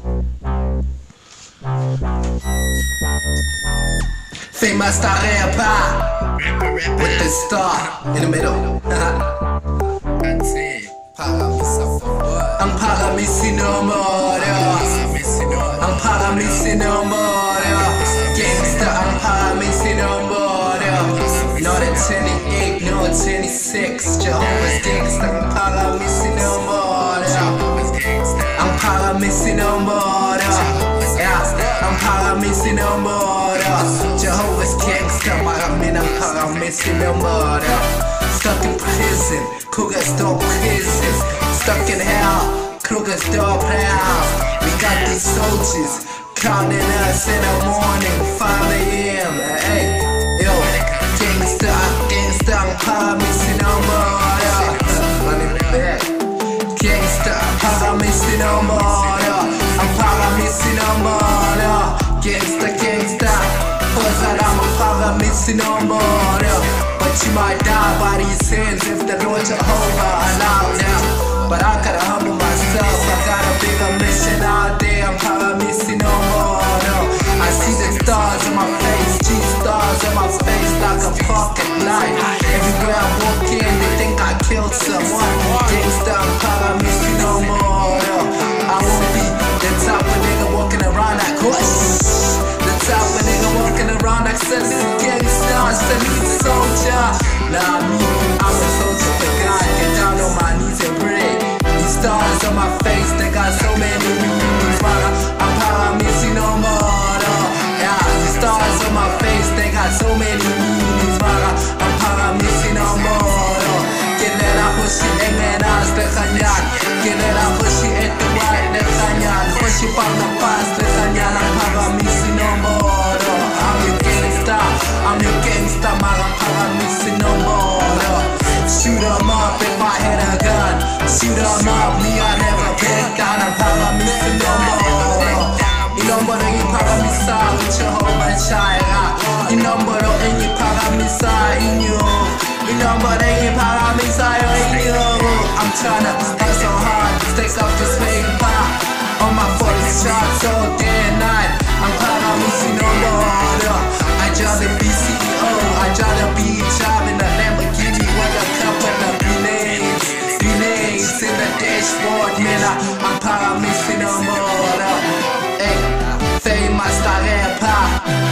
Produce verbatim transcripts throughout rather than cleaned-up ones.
Famous star rapper with the star in the middle. Angpagamisi Nomboro. Angpagamisi Nomboro. Gangsta Angpagamisi Nomboro. No the twenty-eight, no twenty-six. Jehovah's Gangsta Angpagamisi Nomboro. Angpagamisi Nomboro. Yeah, Angpagamisi Nomboro. Jehovah's Gangsta, maraming Angpagamisi Nomboro. Stuck in prison, Cougars don't prison. Stuck in hell, Cougars don't proud. We got these soldiers counting us in the morning, five A M Hey, yo, gangsta, gangsta, Angpagamisi Nomboro. Running back, gangsta, Angpagamisi Nomboro. Angpagamisi Nomboro. Gangsta, gangsta, cause I'm Angpagamisi Nomboro. But you might die by these hands if the Lord Jehovah allowed now. But I gotta humble myself, I got a bigger mission out there. Angpagamisi Nomboro. I see the stars in my face, cheese stars in my face like a pocket light. Everywhere I walk in, they think I killed someone. Gangsta, Angpagamisi Nomboro. I won't be the type of nigga walking around like hush. The type of nigga walking around like sensitive gangsta, sensitive soldier. Nah, me, I'm a soldier for God. Get down on my knees and pray. These stars on my face, they got so many meanings. Angpagamisi Nomboro. Yeah, these stars on my face, they got so many meanings. Angpagamisi Nomboro. Kinela hoshi engenas lekanyan. Kinela hoshi etuwai lekanyan. Hoshi pang na pas lekanyan. Angpagamisi Nomboro. I'm your gangsta, I'm your gangsta, Angpagamisi Nomboro. Shoot 'em up if I hit a gun. Shoot 'em up, me I never back down. Angpagamisi Nomboro. Nomboro Angpagamisa with Jehovah Jireh. Nomboro Angpagamisa in you. Nomboro Angpagamisa in you. I'm tryna hustle hard, stack up this paper. On my forty shots all day and night. Angpagamisi Nomboro. I drive the B C E O, I drive the B job in the Lamborghini with a couple of billets, billets in the dashboard, man. Angpagamisi Nomboro. Hey, famous star rapper.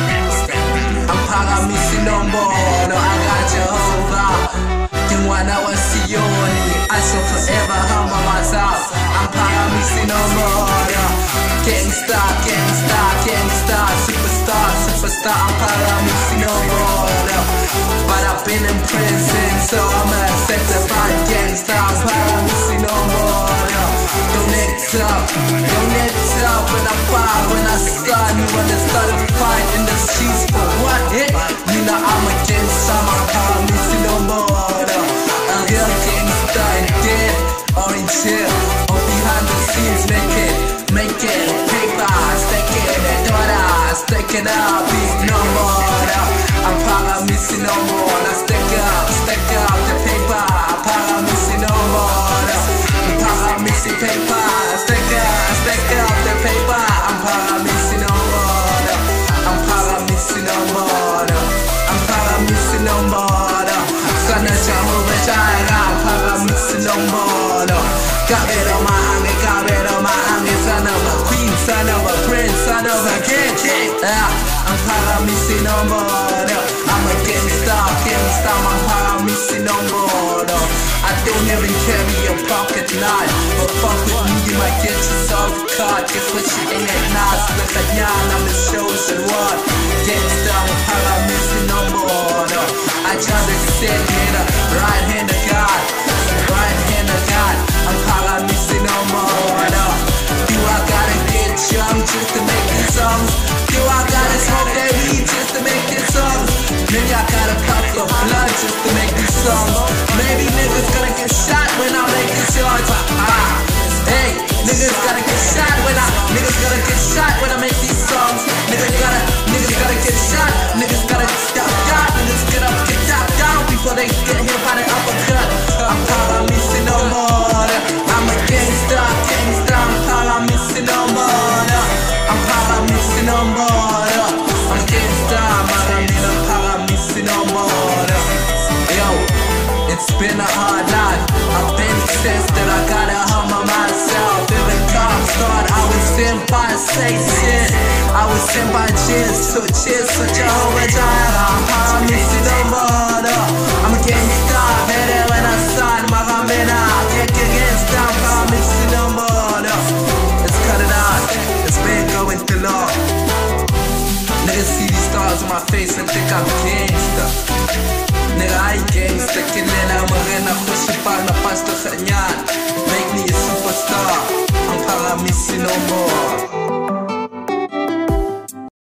Angpagamisi Nomboro. I got Jehovah. Then when I was Sioni, I shall forever humble myself. Angpagamisi Nomboro. Gangsta, gangsta, gangsta, superstar, superstar, Angpagamisi Nomboro. But I've been in prison, so I'm a certified gangsta, Angpagamisi Nomboro. Don't act up, don't act up when I fight, when I start, you wanna start a fight in the streets for what? Eh? You know I'm a gangsta, Angpagamisi Nomboro. A real gangsta and dead, or in jail, or behind the scenes, make it, make it, paper, stack it, and dollars, stack it up, big Nomboro. Angpagamisi Nomboro. Stack up, stack up the paper, Angpagamisi Nomboro. Angpagamisi paper, stack up, stack up the paper, Angpagamisi Nomboro. Angpagamisi Nomboro. Angpagamisi Nomboro. Son of Jehovah Jireh, Angpagamisi Nomboro. Got it on my hand, got it on my hand. Son of a queen, son of a prince, son of a king. Yeah, Angpagamisi Nomboro. I'm a gangsta, gangsta, Angpagamisi Nomboro. I don't even carry a pocket knife, but fuck with me, you might get yourself caught. Guess what, you ain't at nice. Look at y'all, I'm the chosen one. Gangsta, Angpagamisi Nomboro. I try to sit here, right hand of God, right hand of God. Angpagamisi Nomboro. Do I gotta get young just to make these songs? Do I gotta smoke that weed just to make these songs? Maybe I gotta pop the blood just to make these songs. Maybe niggas gonna get shot when I make these songs. Ah, hey, niggas gotta get shot when I, niggas gotta get shot when I make these songs. Niggas gotta, niggas gotta get shot. Niggas gotta get stopped down. Niggas get up, get chopped down before they get hit by the uppercut. Angpagamisi Nomboro. I'm a gangsta, gangsta, Angpagamisi Nomboro. Simba cheers, so cheers, so Jehovah Jireh. Angpagamisi nomboro. I'm a gangsta, better when I sign my Ramena. Kick against Angpagamisi nomboro. Let's cut it out, it's been going too long. Niggas see these stars on my face and think I'm gangsta. Nigga, I ain't gangsta, killing I'm a rena, push it back, na pasta ganyan. Make me a superstar, Angpagamisi nomboro.